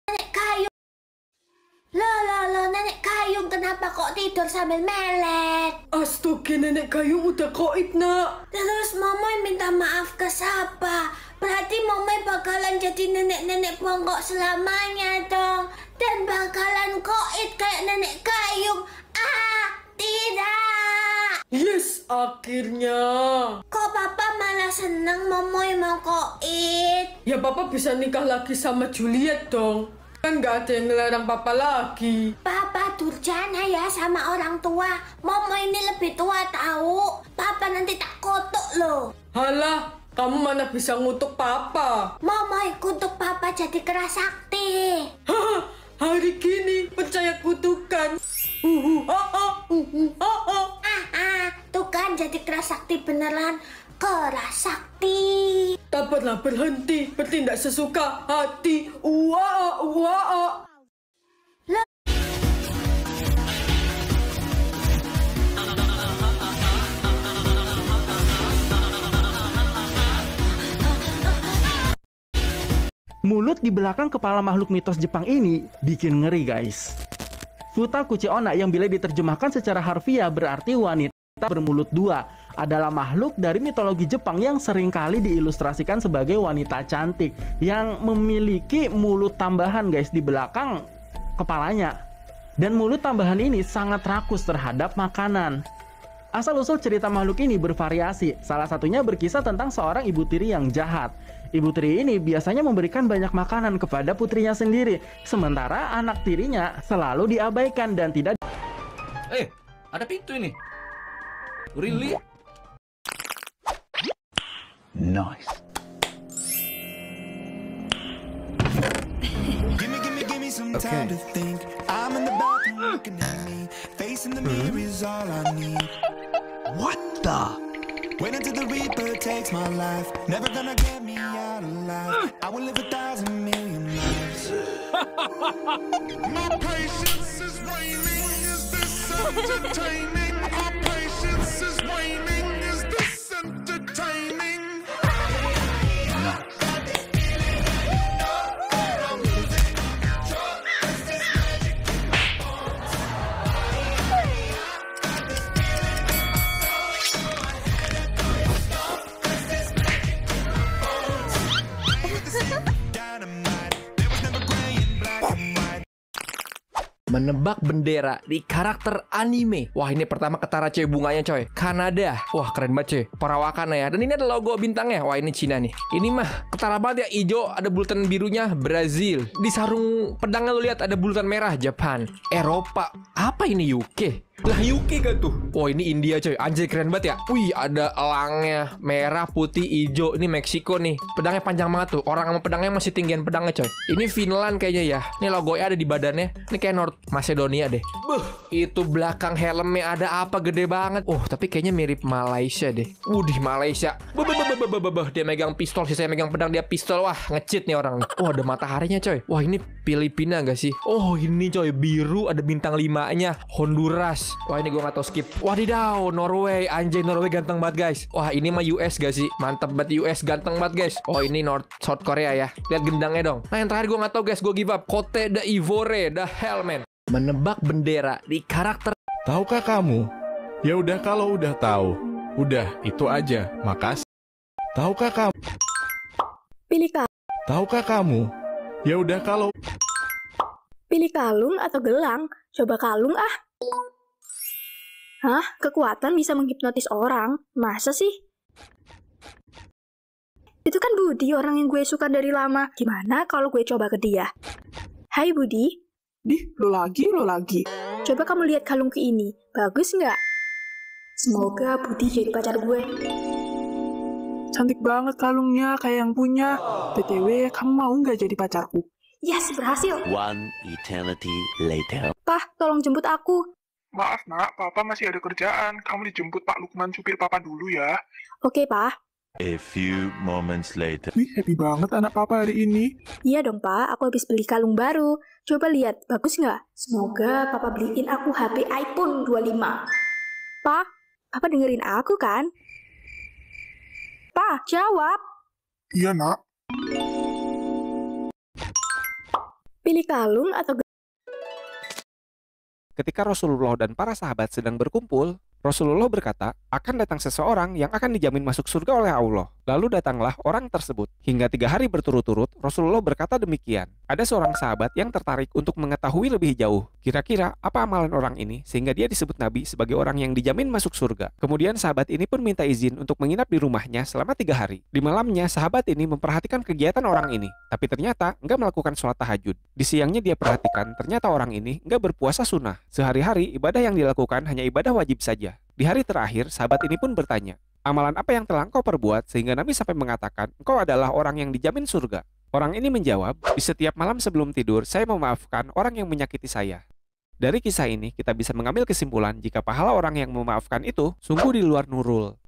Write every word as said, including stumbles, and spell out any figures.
Nenek Gayung. Loh, loh, loh, Nenek Gayung kenapa kok tidur sambil melet? Astaga, Nenek Gayung udah koit, nak. Terus Momoy minta maaf ke siapa? Berarti Momoy bakalan jadi nenek-nenek bongkok selamanya dong. Dan bakalan koit kayak Nenek Gayung. Ah, tidak. Yes, akhirnya. Kok Papa malah seneng Momoy mau koit? Ya, Papa bisa nikah lagi sama Juliet dong. Kan gak ada yang ngelarang Papa lagi. Papa durjana ya sama orang tua. Momoy ini lebih tua tahu. Papa nanti tak kotuk loh. Halah, kamu mana bisa ngutuk Papa? Momoy kutuk Papa jadi keras sakti. Hah, hari gini percaya kutukan. Uhu, ha, ha, uhu, ha, ha. Ah, ah, tuh kan jadi keras sakti beneran. Keras sakti. Dapatlah berhenti, bertindak sesuka hati. Uaa, uaa. Mulut di belakang kepala makhluk mitos Jepang ini bikin ngeri, guys. Futakuchi Onna yang bila diterjemahkan secara harfiah berarti wanita bermulut dua adalah makhluk dari mitologi Jepang yang seringkali diilustrasikan sebagai wanita cantik yang memiliki mulut tambahan, guys, di belakang kepalanya. Dan mulut tambahan ini sangat rakus terhadap makanan. Asal-usul cerita makhluk ini bervariasi. Salah satunya berkisah tentang seorang ibu tiri yang jahat. Ibu tiri ini biasanya memberikan banyak makanan kepada putrinya sendiri, sementara anak tirinya selalu diabaikan dan tidak. Eh, ada pintu ini. Really? Nice. Gimme, gimme, gimme some Okay. time to think. I'm in the bathroom looking at me. Facing the mirror is all I need. What the? Wait until the Reaper takes my life. Never gonna get me out alive. I will live a thousand million lives. My patience is waning. Is this entertaining? My patience is waning. Is this entertaining? Menebak bendera di karakter anime. Wah, ini pertama ketara coy bunganya coy. Kanada. Wah, keren banget coy. Perawakan ya. Dan ini ada logo bintangnya. Wah, ini Cina nih. Ini mah ketara banget ya. Ijo ada bulatan birunya Brazil. Di sarung pedangnya lo lihat ada bulatan merah Jepang. Eropa. Apa ini U K? Lah U K kan tuh. Wah, ini India coy. Anjir keren banget ya. Wih, ada elangnya merah, putih, hijau. Ini Meksiko nih. Pedangnya panjang banget tuh. Orang sama pedangnya masih tinggian pedangnya coy. Ini Finland kayaknya ya. Ini logonya ada di badannya. Ini kayak North Macedonia deh. Buh, itu belakang helmnya ada apa gede banget. Oh, tapi kayaknya mirip Malaysia deh. Udih, Malaysia. Buh, buh, buh, buh, buh, buh, buh. Dia megang pistol, sih saya megang pedang, dia pistol. Wah, nge-cheat nih orang nih. Oh, ada mataharinya coy. Wah, ini Filipina gak sih? Oh, ini coy biru ada bintang limanya. Honduras. Wah, ini gue gak tau skip. Wadidaw, Norway. Anjay, Norway ganteng banget guys. Wah, ini mah U S gak sih? Mantep banget U S, ganteng banget guys. Oh, ini North South Korea ya. Lihat gendangnya dong. Nah, yang terakhir gue gak tau guys. Gue give up. Cote d'Ivoire, the hell man. Menebak bendera di karakter. Tahukah kamu? Ya udah kalau udah tahu. Udah, itu aja. Makasih. Tahukah kamu? Pilih kalung. Tahukah kamu? Ya udah kalau Pilih kalung atau gelang? Coba kalung ah. Hah? Kekuatan bisa menghipnotis orang? Masa sih? Itu kan Budi, orang yang gue suka dari lama. Gimana kalau gue coba ke dia? Hai Budi. Dih, lo lagi, lo lagi. Coba kamu lihat kalungku ini. Bagus nggak? Semoga Budi jadi pacar gue. Cantik banget kalungnya, kayak yang punya. B T W, kamu mau nggak jadi pacarku? Yes, berhasil. One eternity later. Pah, tolong jemput aku. Maaf nak, papa masih ada kerjaan. Kamu dijemput Pak Lukman supir papa dulu ya. Oke, Pak. A few moments later. Wih, happy banget anak papa hari ini. Iya dong, Pak. Aku habis beli kalung baru. Coba lihat, bagus nggak? Semoga Papa beliin aku H P iPhone dua puluh lima. Pak, Papa dengerin aku kan? Pak, jawab. Iya nak. Pilih kalung atau Ketika Rasulullah dan para sahabat sedang berkumpul, Rasulullah berkata, akan datang seseorang yang akan dijamin masuk surga oleh Allah. Lalu datanglah orang tersebut. Hingga tiga hari berturut-turut, Rasulullah berkata demikian. Ada seorang sahabat yang tertarik untuk mengetahui lebih jauh. Kira-kira apa amalan orang ini sehingga dia disebut Nabi sebagai orang yang dijamin masuk surga. Kemudian sahabat ini pun minta izin untuk menginap di rumahnya selama tiga hari. Di malamnya, sahabat ini memperhatikan kegiatan orang ini. Tapi ternyata enggak melakukan sholat tahajud. Di siangnya dia perhatikan, ternyata orang ini enggak berpuasa sunnah. Sehari-hari, ibadah yang dilakukan hanya ibadah wajib saja. Di hari terakhir, sahabat ini pun bertanya, amalan apa yang telah engkau perbuat sehingga Nabi sampai mengatakan engkau adalah orang yang dijamin surga? Orang ini menjawab, di setiap malam sebelum tidur, saya memaafkan orang yang menyakiti saya. Dari kisah ini, kita bisa mengambil kesimpulan jika pahala orang yang memaafkan itu sungguh di luar nurul.